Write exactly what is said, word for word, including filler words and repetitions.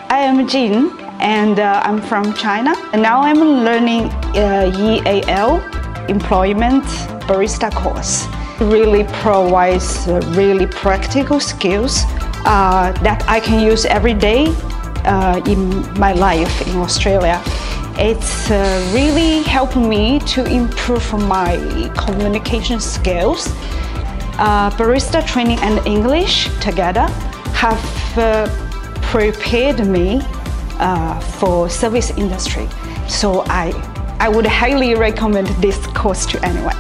I am Jin, and uh, I'm from China. And now I'm learning uh, E A L, Employment Barista course. It really provides uh, really practical skills uh, that I can use every day uh, in my life in Australia. It's uh, really helped me to improve my communication skills. Uh, barista training and English together have uh, prepared me uh, for service industry. So I, I would highly recommend this course to anyone.